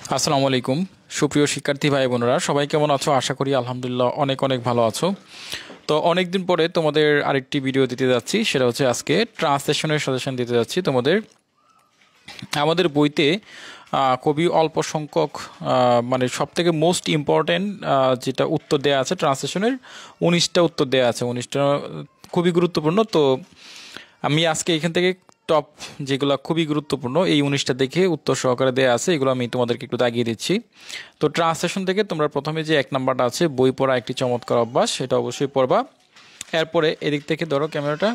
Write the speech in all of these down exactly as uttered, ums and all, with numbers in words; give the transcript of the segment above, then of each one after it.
আসসালামু আলাইকুম সুপ্রিয় শিক্ষার্থী ভাই বোনেরা, সবাই কেমন আছো? আশা করি আলহামদুলিল্লাহ অনেক অনেক ভালো আছো। তো অনেক দিন পরে তোমাদের আরেকটি ভিডিও দিতে যাচ্ছি, সেটা হচ্ছে আজকে ট্রান্সলেশনের সাজেশন দিতে যাচ্ছি তোমাদের। আমাদের বইতে খুবই অল্প সংখ্যক মানে সব থেকে মোস্ট ইম্পর্ট্যান্ট যেটা উত্তর দেওয়া আছে ট্রান্সলেশনের, উনিশটা উত্তর দেওয়া আছে, উনিশটা খুবই গুরুত্বপূর্ণ। তো আমি আজকে এখান থেকে টপ যেগুলো খুবই গুরুত্বপূর্ণ এই উনিশটা দেখে উত্তর সহকারে দেওয়া আছে, এগুলো আমি তোমাদেরকে একটু দাগিয়ে দিচ্ছি। তো ট্রান্সলেশন থেকে তোমরা প্রথমে যে এক নাম্বারটা আছে বই পড়া একটি চমৎকার অভ্যাস, সেটা অবশ্যই পড়বা। এরপরে এদিক থেকে ধরো ক্যামেরাটা,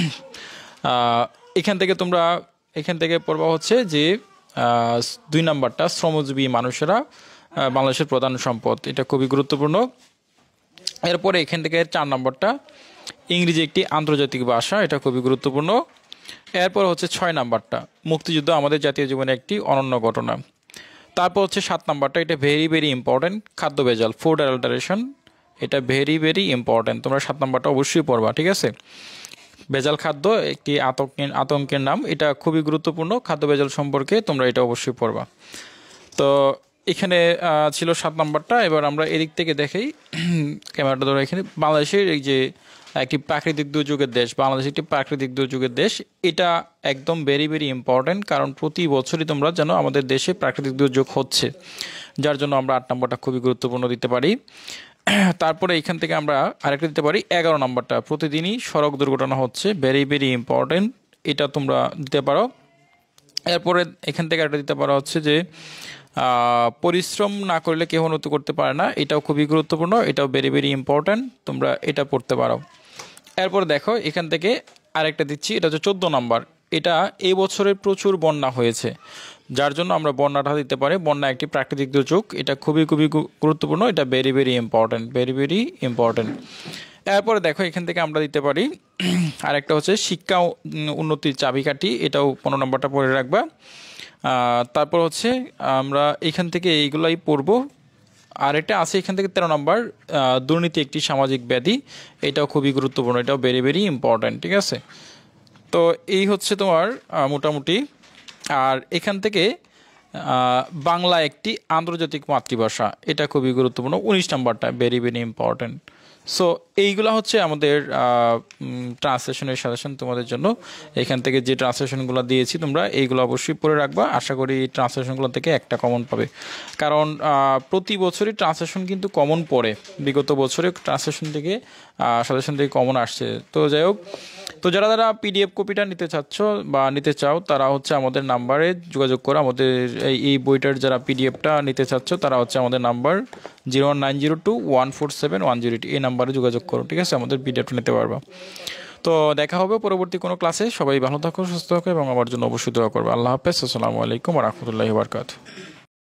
এখান থেকে তোমরা এখান থেকে পড়বা হচ্ছে যে দুই নাম্বারটা শ্রমজীবী মানুষেরা বাংলাদেশের প্রধান সম্পদ, এটা খুবই গুরুত্বপূর্ণ। এরপরে এখান থেকে চার নম্বরটা ইংরেজি একটি আন্তর্জাতিক ভাষা, এটা খুবই গুরুত্বপূর্ণ। এরপর হচ্ছে ছয় নাম্বারটা মুক্তিযুদ্ধ আমাদের জাতীয় জীবনে একটি অনন্য ঘটনা। তারপর হচ্ছে সাত নাম্বারটা, এটা ভেরি ভেরি ইম্পর্ট্যান্ট, খাদ্য ভেজাল, ফুড অ্যাডাল্টারেশন, এটা ভেরি ভেরি ইম্পর্ট্যান্ট, তোমরা সাত নাম্বারটা অবশ্যই পড়বা, ঠিক আছে। ভেজাল খাদ্য একটি আতঙ্কের আতঙ্কের নাম, এটা খুবই গুরুত্বপূর্ণ, খাদ্য ভেজাল সম্পর্কে তোমরা এটা অবশ্যই পড়বা। তো এখানে ছিল সাত নাম্বারটা। এবার আমরা এদিক থেকে দেখাই, ক্যামেরাটা ধরো, এখানে বাংলাদেশের এই যে একটি প্রাকৃতিক দুর্যোগের দেশ, বাংলাদেশ একটি প্রাকৃতিক দুর্যোগের দেশ, এটা একদম ভেরি ভেরি ইম্পর্ট্যান্ট, কারণ প্রতি বছরই তোমরা জানো আমাদের দেশে প্রাকৃতিক দুর্যোগ হচ্ছে, যার জন্য আমরা আট নম্বরটা খুবই গুরুত্বপূর্ণ দিতে পারি। তারপরে এখান থেকে আমরা আরেকটা দিতে পারি এগারো নম্বরটা, প্রতিদিনই সড়ক দুর্ঘটনা হচ্ছে, ভেরি ভেরি ইম্পর্ট্যান্ট, এটা তোমরা দিতে পারো। এরপরে এখান থেকে একটা দিতে পারা হচ্ছে যে পরিশ্রম না করলে কেউ উন্নতি করতে পারে না, এটাও খুবই গুরুত্বপূর্ণ, এটাও ভেরি ভেরি ইম্পর্ট্যান্ট, তোমরা এটা পড়তে পারো। এরপর দেখো এখান থেকে আরেকটা দিচ্ছি, এটা হচ্ছে চোদ্দো নম্বর, এটা এই বছরে প্রচুর বন্যা হয়েছে, যার জন্য আমরা বন্যাটা দিতে পারি, বন্যা একটি প্রাকৃতিক দুর্যোগ, এটা খুবই খুবই গুরুত্বপূর্ণ, এটা very very important, very very important. এরপরে দেখো এখান থেকে আমরা দিতে পারি আরেকটা হচ্ছে শিক্ষা উন্নতির চাবিকাঠি, এটাও পনেরো নম্বরটা পড়ে রাখবা। তারপর হচ্ছে আমরা এখান থেকে এইগুলাই পড়বো। আর এটা আছে এখান থেকে তেরো নম্বর, দুর্নীতি একটি সামাজিক ব্যাধি, এটাও খুবই গুরুত্বপূর্ণ, এটাও ভেরি ভেরি ইম্পর্ট্যান্ট, ঠিক আছে। তো এই হচ্ছে তোমার মোটামুটি। আর এখান থেকে বাংলা একটি আন্তর্জাতিক মাতৃভাষা, এটা খুবই গুরুত্বপূর্ণ, উনিশ নম্বরটা ভেরি ভেরি ইম্পর্ট্যান্ট। সো এইগুলো হচ্ছে আমাদের ট্রান্সলেশনের সাজেশন তোমাদের জন্য। এখান থেকে যে ট্রান্সলেশনগুলো দিয়েছি তোমরা এইগুলো অবশ্যই পড়ে রাখবা, আশা করি এই ট্রান্সলেশনগুলো থেকে একটা কমন পাবে, কারণ প্রতি বছরই ট্রান্সলেশন কিন্তু কমন পড়ে, বিগত বছরে ট্রান্সলেশন থেকে সাজেশন থেকে কমন আসছে। তো যাই হোক, তো যারা যারা পিডিএফ কপিটা নিতে চাচ্ছ বা নিতে চাও তারা হচ্ছে আমাদের নাম্বারে যোগাযোগ করো, আমাদের এই এই বইটার যারা পিডিএফটা নিতে চাচ্ছ তারা হচ্ছে আমাদের number zero one nine zero two one four seven one zero eight এই নাম্বারে যোগাযোগ করো, ঠিক আছে, আমাদের পিডিএফটা নিতে পারবা। তো দেখা হবে পরবর্তী কোনো ক্লাসে, সবাই ভালো থাকো, সুস্থ থাকো এবং আমার জন্য অবশ্যই দোয়া করবে। আল্লাহ হাফেজ, আসসালামু আলাইকুম ওয়া রাহমাতুল্লাহি ওয়া বারাকাতুহু।